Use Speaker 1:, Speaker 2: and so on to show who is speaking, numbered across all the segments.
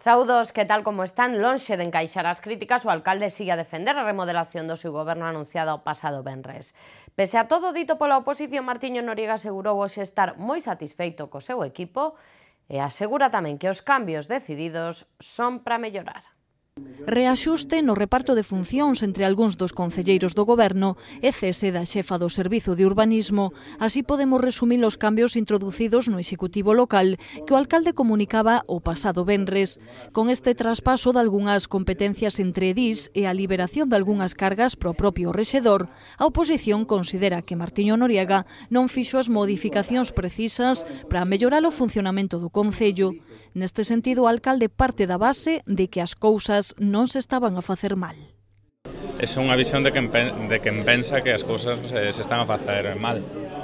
Speaker 1: Saúdos, que tal como están, lonxe de encaixar as críticas, o alcalde sigue a defender a remodelación do seu goberno anunciada o pasado venres. Pese a todo dito pola oposición, Martiño Noriega asegurou hoxe estar moi satisfeito co seu equipo e asegura tamén que os cambios decididos son para mellorar.
Speaker 2: Reaxuste no reparto de funcións entre algúns dos concelleiros do goberno e cese da xefa do Servizo de Urbanismo. Así podemos resumir os cambios introducidos no Executivo local que o alcalde comunicaba o pasado venres. Con este traspaso de algunhas competencias entre DIS e a liberación de algunhas cargas pro propio rexedor, a oposición considera que Martiño Noriega non fixo as modificacións precisas para mellorar o funcionamento do Concello. Neste sentido, o alcalde parte da base de que as cousas non se estaban a facer mal.
Speaker 3: Esa é unha visión de quen pensa que as cousas se están a facer mal.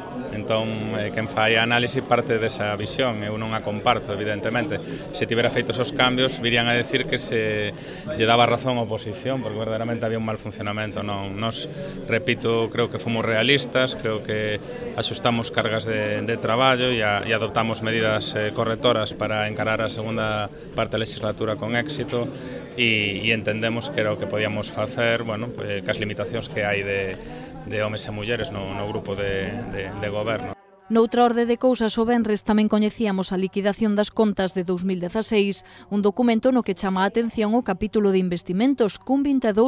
Speaker 3: Entón, quen fai a análise parte desa visión, eu non a comparto, evidentemente. Se tivera feitos os cambios, virían a decir que se lle daba razón a oposición, porque verdadeiramente había un mal funcionamento. Non, nos, repito, creo que fomos realistas, creo que axustamos cargas de traballo e adoptamos medidas correctoras para encarar a segunda parte da legislatura con éxito e entendemos que era o que podíamos facer, bueno, cas limitacións que hai de homes e mulleres no grupo de goberno.
Speaker 2: Noutra orde de cousas, o venres tamén coñecíamos a liquidación das contas de 2016, un documento no que chama a atención o capítulo de investimentos cun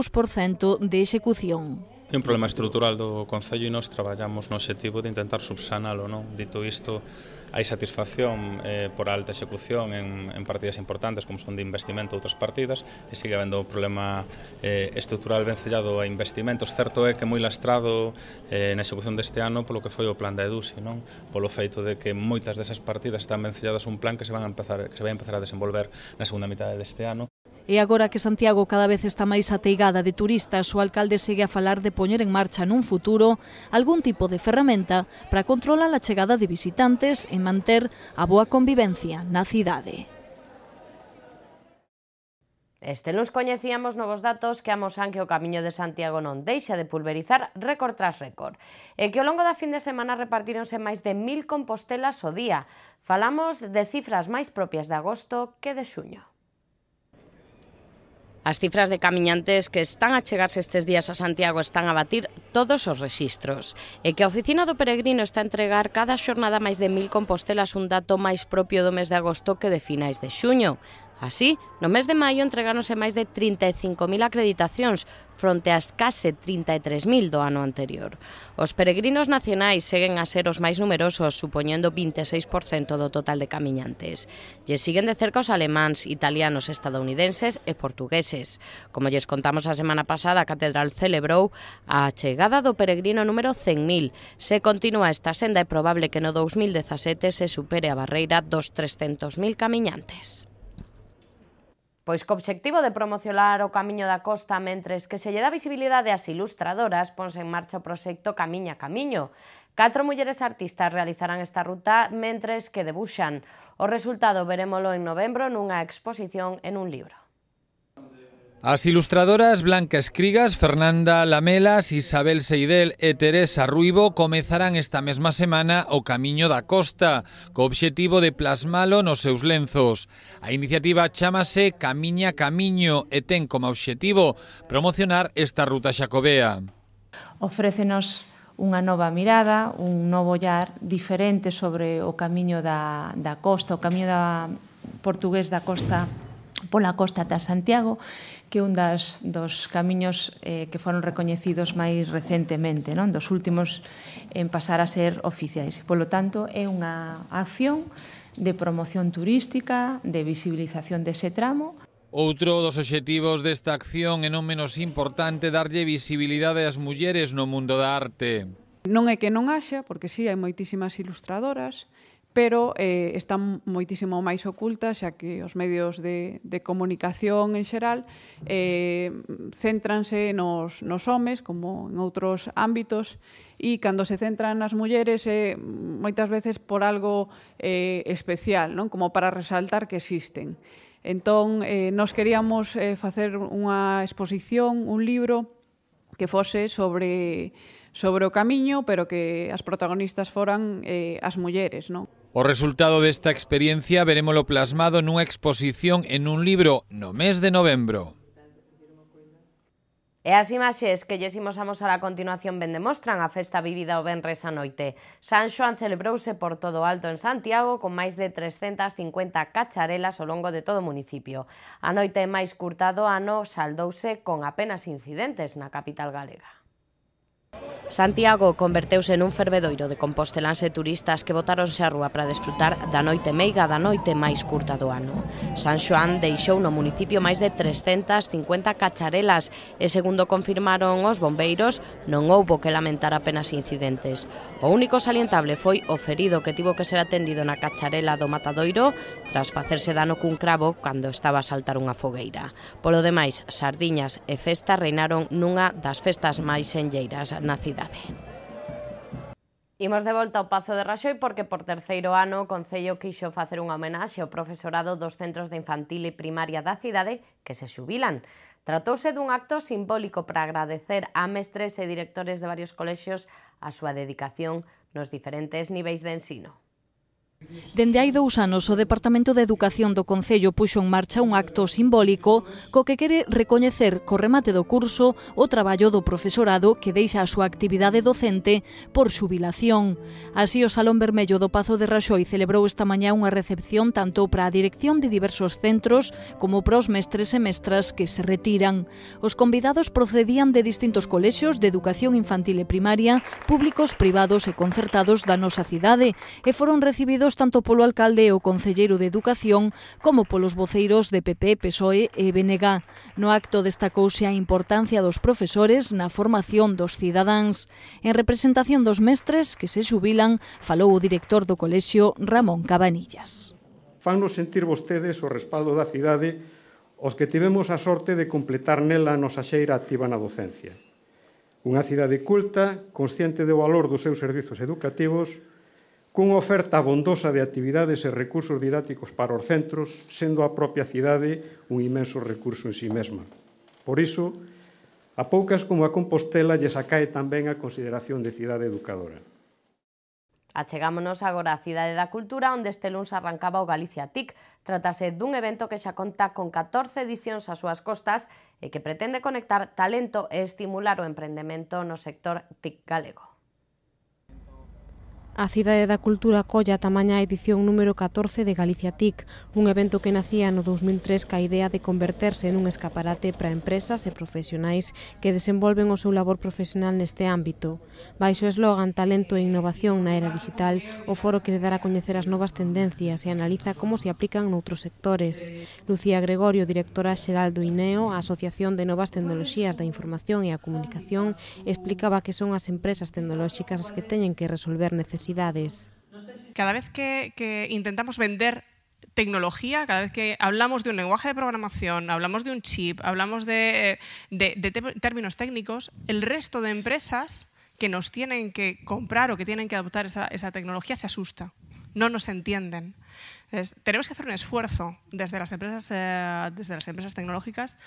Speaker 2: 22% de execución.
Speaker 3: É un problema estrutural do Concello e nós traballamos no obxectivo de intentar subsanalo, non? Dito isto, hai satisfacción por alta execución en partidas importantes como son de investimento outras partidas e sigue habendo un problema estrutural vencellado a investimentos. Certo é que moi lastrado na execución deste ano polo que foi o plan da EDUSI, non? Polo feito de que moitas desas partidas están vencelladas a un plan que se vai empezar a desenvolver na segunda mitade deste ano.
Speaker 2: E agora que Santiago cada vez está máis ateigada de turistas, o alcalde segue a falar de poñer en marcha nun futuro algún tipo de ferramenta para controlar a chegada de visitantes e manter a boa convivencia na cidade.
Speaker 1: Este luns coñecíamos novos datos que amosan que o Camiño de Santiago non deixa de pulverizar récord tras récord e que ao longo da fin de semana repartíronse máis de 1000 compostelas ao día. Falamos de cifras máis propias de agosto que de xuño. As cifras de camiñantes que están a chegarse estes días a Santiago están a batir todos os rexistros e que a Oficina do Peregrino está a entregar cada xornada máis de 1000 compostelas, un dato máis propio do mes de agosto que de finais de xuño. Así, no mes de maio entregáronse máis de 35.000 acreditacións fronte ás case 33.000 do ano anterior. Os peregrinos nacionais seguen a ser os máis numerosos, supoñendo 26% do total de camiñantes. Lles siguen de cerca os alemáns, italianos, estadounidenses e portugueses. Como lles contamos a semana pasada, a Catedral celebrou a chegada do peregrino número 100.000. Se continúa esta senda, é probable que no 2017 se supere a barreira dos 300.000 camiñantes. Pois co obxectivo de promocionar o Camiño da Costa mentres que se lle dá visibilidade ás ilustradoras, ponse en marcha o proxecto Camiña Camiño. 4 mulleres artistas realizarán esta ruta mentres que debuxan. O resultado verémolo en novembro nunha exposición en un libro.
Speaker 4: As ilustradoras Blanca Escrigas, Fernanda Lamelas, Isabel Seidel e Teresa Ruibo comezarán esta mesma semana o Camiño da Costa, co obxectivo de plasmalo nos seus lenzos. A iniciativa chámase Camiña Camiño e ten como obxectivo promocionar esta ruta xacobea.
Speaker 5: Ofrécenos unha nova mirada, un novo ollar diferente sobre o camiño da costa, o camiño portugués da costa pola costa ata Santiago, que é un dos camiños que foron recoñecidos máis recentemente, non? Dos últimos en pasar a ser oficiais. Polo tanto, é unha acción de promoción turística, de visibilización dese tramo.
Speaker 4: Outro dos obxectivos desta acción é non menos importante darlle visibilidade ás mulleres no mundo da arte.
Speaker 6: Non é que non haxa, porque sí, hai moitísimas ilustradoras, pero están moitísimo máis ocultas, xa que os medios de comunicación en xeral céntranse nos homes, como en outros ámbitos, e cando se centran nas mulleres moitas veces por algo especial, non? Como para resaltar que existen. Entón, nos queríamos facer unha exposición, un libro que fose sobre o camiño, pero que as protagonistas foran as mulleres, non?
Speaker 4: O resultado desta experiencia verémolo plasmado nunha exposición en un libro no mes de novembro.
Speaker 1: E as imaxes que lles imos amosar a continuación ben demostran a festa vivida o venres a noite. San Xoán celebrouse por todo o alto en Santiago con máis de 350 cacharelas ao longo de todo o municipio. A noite máis curta do ano saldouse con apenas incidentes na capital galega. Santiago converteuse nun fervedoiro de composteláns e turistas que botáronse á rúa para desfrutar da noite meiga da noite máis curta do ano. San Xoán deixou no municipio máis de 350 cacharelas e, segundo confirmaron os bombeiros, non houbo que lamentar apenas incidentes. O único salientable foi o ferido que tivo que ser atendido na cacharela do Matadoiro tras facerse dano cun cravo cando estaba a saltar unha fogueira. Polo demais, sardiñas e festa reinaron nunha das festas máis enlleiras na cidade. Imos de volta ao Pazo de Raxoi porque por terceiro ano o Concello quixo facer unha homenaxe ao profesorado dos centros de infantil e primaria da cidade que se xubilan. Tratouse dun acto simbólico para agradecer a mestres e directores de varios colexios a súa dedicación nos diferentes niveis de ensino.
Speaker 2: Dende hai 2 anos, o Departamento de Educación do Concello puxo en marcha un acto simbólico co que quere recoñecer co remate do curso o traballo do profesorado que deixa a súa actividade docente por xubilación. Así, o Salón Vermello do Pazo de Raxoi celebrou esta mañá unha recepción tanto para a dirección de diversos centros como para os mestres e mestras que se retiran. Os convidados procedían de distintos colexios de educación infantil e primaria, públicos, privados e concertados da nosa cidade e foron recibidos tanto polo alcalde e o concelleiro de Educación como polos voceiros de PP, PSOE e BNG. No acto destacouse a importancia dos profesores na formación dos cidadáns. En representación dos mestres que se xubilan, falou o director do colexio Ramón Cabanillas.
Speaker 7: Fannos sentir vostedes o respaldo da cidade os que tivemos a sorte de completar nela a nosa xeira activa na docencia. Unha cidade culta, consciente do valor dos seus servizos educativos, cunha oferta abondosa de actividades e recursos didácticos para os centros, sendo a propia cidade un inmenso recurso en si mesma. Por iso, a poucas como a Compostela lles acae tamén a consideración de cidade educadora.
Speaker 1: Achegámonos agora á Cidade da Cultura, onde este luns arrancaba o Galicia TIC. Trátase dun evento que xa conta con 14 edicións ás súas costas e que pretende conectar talento e estimular o emprendemento no sector TIC galego.
Speaker 8: A Cidade da Cultura acolle ata mañá a edición número 14 de Galicia TIC, un evento que nacía no 2003 ca idea de converterse nun escaparate para empresas e profesionais que desenvolven o seu labor profesional neste ámbito. Baixo o eslogan Talento e Innovación na era digital, o foro quere dar a coñecer as novas tendencias e analiza como se aplican noutros sectores. Lucía Gregorio, directora xeral do INEO, a Asociación de Novas Tecnoloxías da Información e a Comunicación, explicaba que son as empresas tecnolóxicas as que teñen que resolver necesidades.
Speaker 9: Cada vez que intentamos vender tecnología, cada vez que hablamos de un lenguaje de programación, hablamos de un chip, hablamos de términos técnicos, el resto de empresas que nos tienen que comprar o que tienen que adoptar esa tecnología se asusta, no nos entienden. Tenemos que hacer un esfuerzo desde las empresas tecnológicas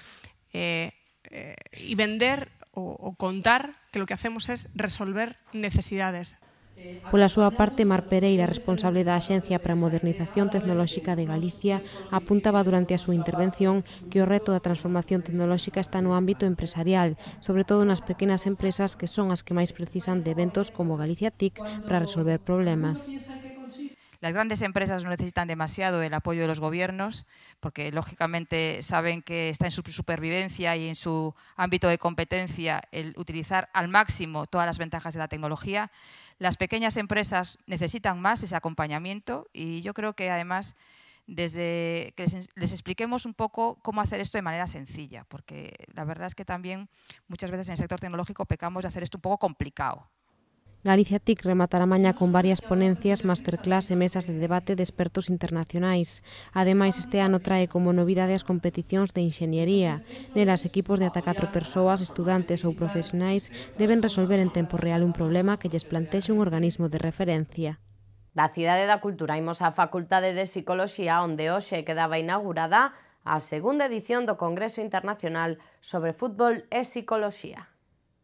Speaker 9: y vender o contar que lo que hacemos es resolver necesidades.
Speaker 8: Pola súa parte, Mar Pereira, responsable da Axencia para a Modernización Tecnolóxica de Galicia, apuntaba durante a súa intervención que o reto da transformación tecnolóxica está no ámbito empresarial, sobre todo nas pequenas empresas que son as que máis precisan de eventos como Galicia TIC para resolver problemas.
Speaker 10: Las grandes empresas no necesitan demasiado el apoyo de los gobiernos porque, lógicamente, saben que está en su supervivencia y en su ámbito de competencia el utilizar al máximo todas las ventajas de la tecnología. Las pequeñas empresas necesitan más ese acompañamiento y yo creo que, además, desde que les expliquemos un poco cómo hacer esto de manera sencilla, porque la verdad es que también muchas veces en el sector tecnológico pecamos de hacer esto un poco complicado.
Speaker 8: Galicia TIC rematará mañá con varias ponencias, masterclass e mesas de debate de expertos internacionais. Ademais, este ano trae como novidade as competicións de enxeñería. Nelas, equipos de ata 4 persoas, estudantes ou profesionais, deben resolver en tempo real un problema que lles plantexe un organismo de referencia.
Speaker 1: Da Cidade da Cultura imos á Facultade de Psicoloxía, onde hoxe quedaba inaugurada a segunda edición do Congreso Internacional sobre Fútbol e Psicoloxía.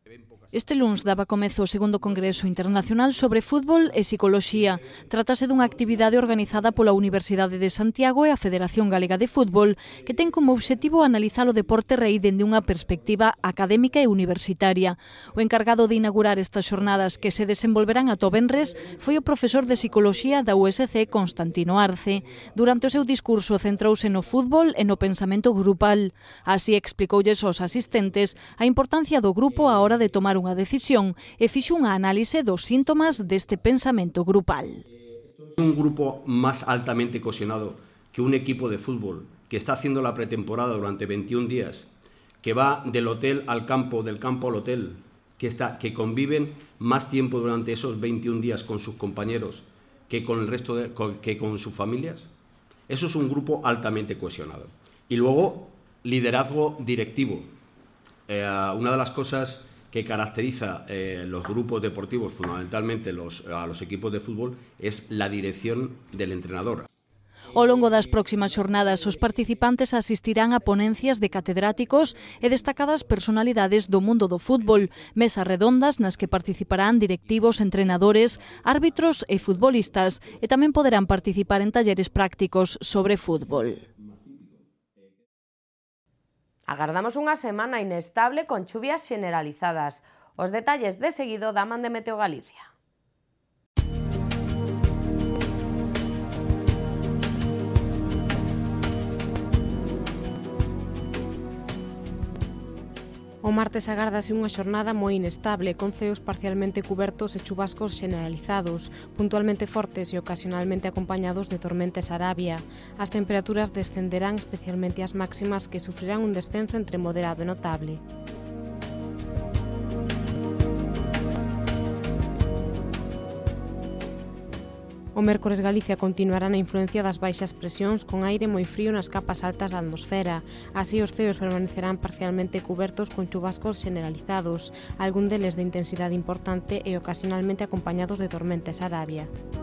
Speaker 2: Este luns daba comezo o segundo Congreso Internacional sobre Fútbol e Psicoloxía. Trátase dunha actividade organizada pola Universidade de Santiago e a Federación Galega de Fútbol, que ten como obxectivo analizar o deporte rei dende unha perspectiva académica e universitaria. O encargado de inaugurar estas xornadas que se desenvolverán ata o venres foi o profesor de Psicoloxía da USC, Constantino Arce. Durante o seu discurso centrouse no fútbol e no pensamento grupal. Así explicoulles aos asistentes a importancia do grupo á hora de tomar unha decisión e fixo unha análise dos síntomas deste pensamento grupal.
Speaker 11: Un grupo más altamente cohesionado que un equipo de fútbol que está haciendo la pretemporada durante 21 días, que va del hotel al campo, del campo al hotel, que conviven más tiempo durante esos 21 días con sus compañeros que con el resto que con sus familias. Eso es un grupo altamente cohesionado. Y luego, liderazgo directivo. Una de las cosas que caracteriza los grupos deportivos, fundamentalmente a los equipos de fútbol, es la dirección del entrenador.
Speaker 2: Ao longo das próximas xornadas, os participantes asistirán a ponencias de catedráticos e destacadas personalidades do mundo do fútbol, mesas redondas nas que participarán directivos, entrenadores, árbitros e futbolistas, e tamén poderán participar en talleres prácticos sobre fútbol.
Speaker 1: Agardamos unha semana inestable con chuvias xeneralizadas. Os detalles de seguido da man de Meteo Galicia.
Speaker 8: O martes agárdase unha xornada moi inestable, con ceos parcialmente cubertos e chubascos xeneralizados, puntualmente fortes e ocasionalmente acompañados de tormentes Arabia. As temperaturas descenderán, especialmente as máximas, que sufrirán un descenso entre moderado e notable. O mércores Galicia continuará na influencia das baixas presións con aire moi frío nas capas altas da atmosfera. Así os ceos permanecerán parcialmente cubertos con chubascos generalizados, algún deles de intensidade importante e ocasionalmente acompañados de tormentes Arabia.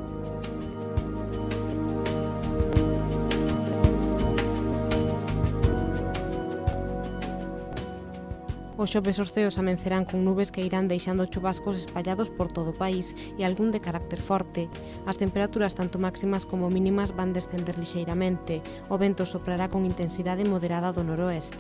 Speaker 8: Os xoves os ceos amencerán con nubes que irán deixando chubascos espallados por todo o país e algún de carácter forte. As temperaturas tanto máximas como mínimas van descender lixeiramente. O vento soprará con intensidade moderada do noroeste.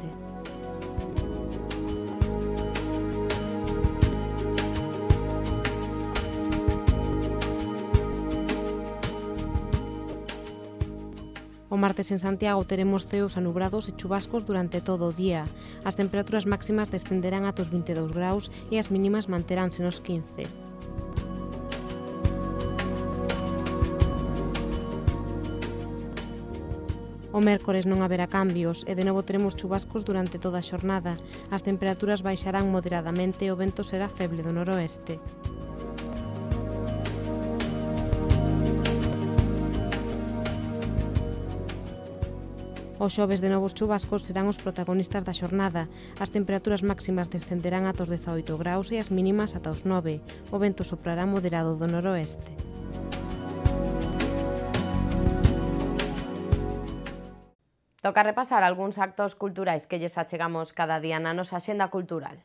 Speaker 8: O martes en Santiago teremos ceos anubrados e chubascos durante todo o día. As temperaturas máximas descenderán ata os 22 graus e as mínimas manteránse nos 15. O mércores non haberá cambios e de novo teremos chubascos durante toda a xornada. As temperaturas baixarán moderadamente e o vento será feble do noroeste. Os xoves de novos chubascos serán os protagonistas da xornada. As temperaturas máximas descenderán ata os 18 graus e as mínimas ata os 9. O vento soprará moderado do noroeste.
Speaker 1: Toca repasar algúns actos culturais que lles achegamos cada día na nosa axenda cultural.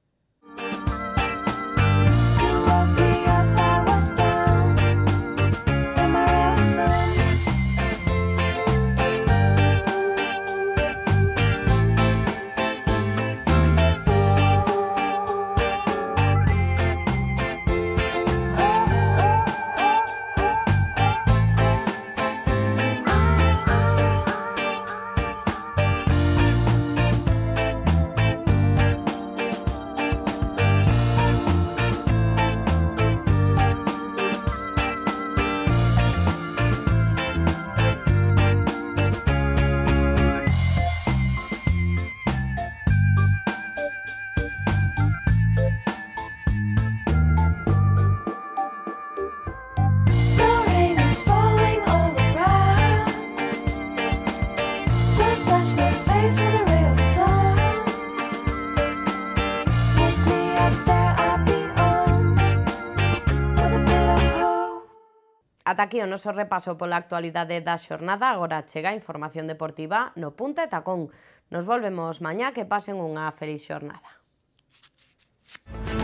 Speaker 1: Ata aquí o noso repaso pola actualidade da xornada. Agora chega a información deportiva no Punta e Tacón. Nos volvemos mañá, que pasen unha feliz xornada.
Speaker 4: Chao.